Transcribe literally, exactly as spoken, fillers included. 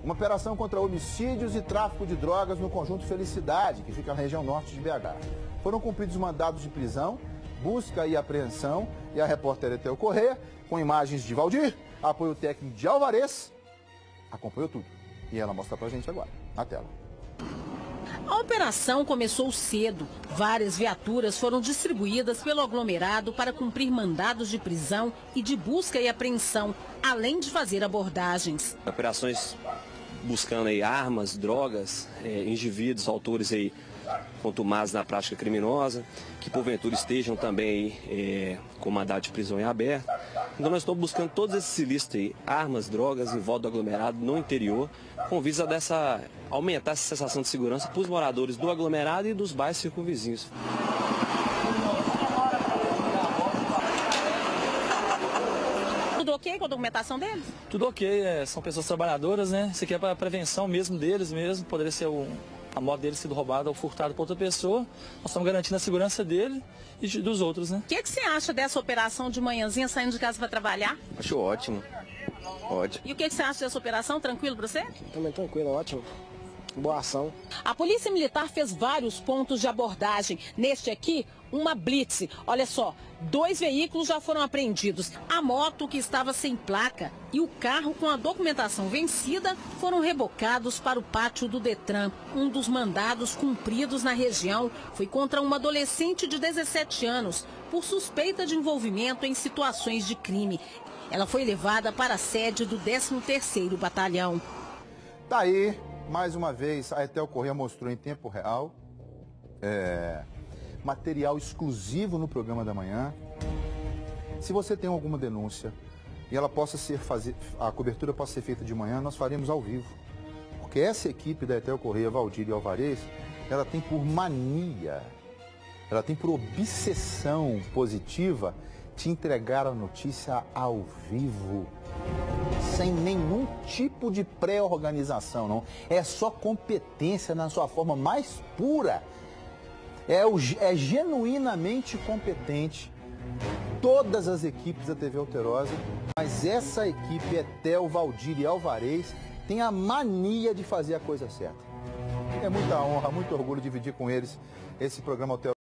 Uma operação contra homicídios e tráfico de drogas no conjunto Felicidade, que fica na região norte de B H. Foram cumpridos mandados de prisão, busca e apreensão, e a repórter Etel Corrêa, com imagens de Valdir, apoio técnico de Alvarez, acompanhou tudo. E ela mostra pra gente agora, na tela. A operação começou cedo. Várias viaturas foram distribuídas pelo aglomerado para cumprir mandados de prisão e de busca e apreensão, além de fazer abordagens. Operações buscando aí armas, drogas, é, indivíduos, autores aí contumados na prática criminosa, que porventura estejam também aí, é, com mandado de prisão em aberto. Então nós estamos buscando todos esses ilícitos aí, armas, drogas em volta do aglomerado no interior, com visa dessa aumentar essa sensação de segurança para os moradores do aglomerado e dos bairros circunvizinhos. Tudo ok com a documentação deles? Tudo ok, é, são pessoas trabalhadoras, né? Isso aqui é para a prevenção mesmo deles mesmo, poderia ser o, a moto deles sido roubada ou furtada por outra pessoa. Nós estamos garantindo a segurança dele e de, dos outros, né? O que, que você acha dessa operação de manhãzinha saindo de casa para trabalhar? Acho ótimo, ótimo. E o que, que você acha dessa operação? Tranquilo para você? Também tranquilo, ótimo. Boa ação. A Polícia Militar fez vários pontos de abordagem. Neste aqui, uma blitz. Olha só, dois veículos já foram apreendidos. A moto, que estava sem placa, e o carro com a documentação vencida foram rebocados para o pátio do Detran. Um dos mandados cumpridos na região foi contra uma adolescente de dezessete anos, por suspeita de envolvimento em situações de crime. Ela foi levada para a sede do décimo terceiro Batalhão. Tá aí. Mais uma vez, a Etel Corrêa mostrou em tempo real é, material exclusivo no programa da manhã. Se você tem alguma denúncia e ela possa ser fazer, a cobertura possa ser feita de manhã, nós faremos ao vivo. Porque essa equipe da Etel Corrêa, Valdir e Alvarez, ela tem por mania, ela tem por obsessão positiva te entregar a notícia ao vivo. Sem nenhum tipo de pré-organização, não. É só competência na sua forma mais pura. É, o, é genuinamente competente. Todas as equipes da T V Alterosa, mas essa equipe, Etel, Valdir e Alvarez, tem a mania de fazer a coisa certa. É muita honra, muito orgulho dividir com eles esse programa Alterosa.